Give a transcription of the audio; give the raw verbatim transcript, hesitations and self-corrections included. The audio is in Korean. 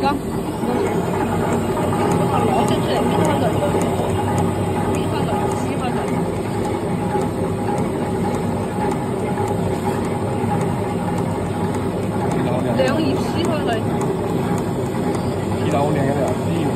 光。好，这是米饭的，米饭的，稀饭的。凉意稀饭的。 皮豆凉嘅涼絲。